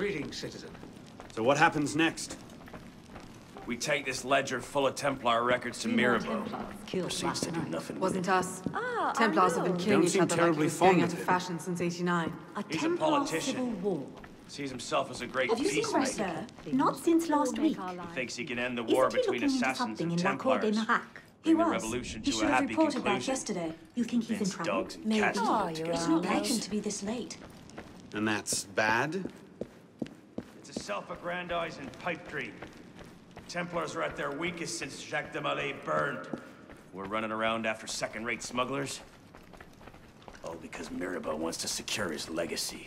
Greetings, citizen. So what happens next? We take this ledger full of Templar records to Mirabeau. Proceeds to do nothing with Wasn't it. us. Ah, Templars have been killing Don't each seem other like it terribly was going fond out of of him. fashion since '89. A He's a Templar politician. civil war. Sees himself as a great Have you seen peacemaker. Cressler? Not since last week. He thinks he can end the war Isn't he between looking into assassins something and in La Cour des Templars. Miracles? Bring He the was. revolution He to should a have happy reported back conclusion. yesterday. You think he's in Vince trouble? dogs and Maybe. cats Oh, together. it's not like him to be this late. And that's bad? It's a self-aggrandizing pipe dream. Templars are at their weakest since Jacques de Molay burned. We're running around after second-rate smugglers. All because Mirabeau wants to secure his legacy.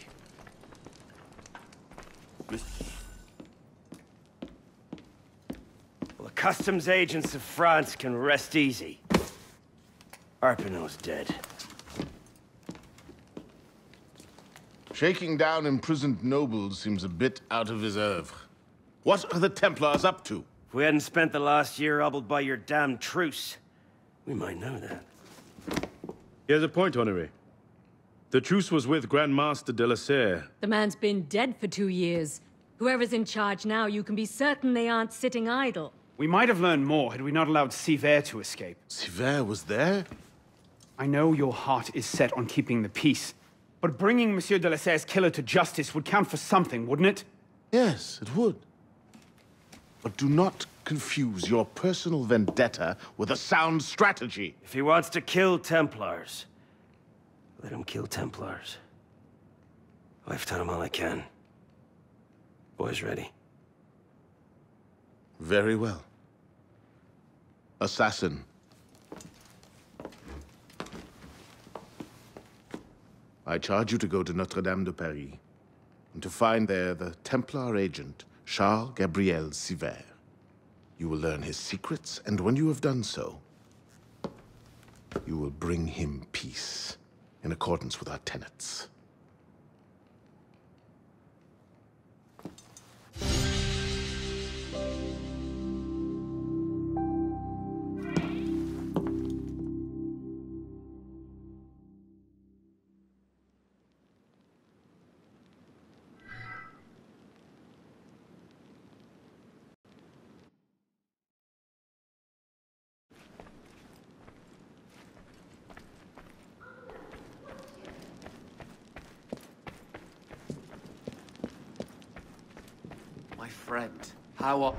Well, the customs agents of France can rest easy. Arpinot's dead. Shaking down imprisoned nobles seems a bit out of his oeuvre. What are the Templars up to? If we hadn't spent the last year hobbled by your damn truce, we might know that. Here's a point, Honoré. The truce was with Grand Master de la Serre. The man's been dead for 2 years. Whoever's in charge now, you can be certain they aren't sitting idle. We might have learned more had we not allowed Sivert to escape. Sivert was there? I know your heart is set on keeping the peace, but bringing Monsieur de la Serre's killer to justice would count for something, wouldn't it? Yes, it would. But do not confuse your personal vendetta with a sound strategy. If he wants to kill Templars, let him kill Templars. I've done all I can. Boys ready? Very well. Assassin. I charge you to go to Notre-Dame de Paris and to find there the Templar agent, Charles Gabriel Sivert. You will learn his secrets, and when you have done so, you will bring him peace in accordance with our tenets. My friend, how are...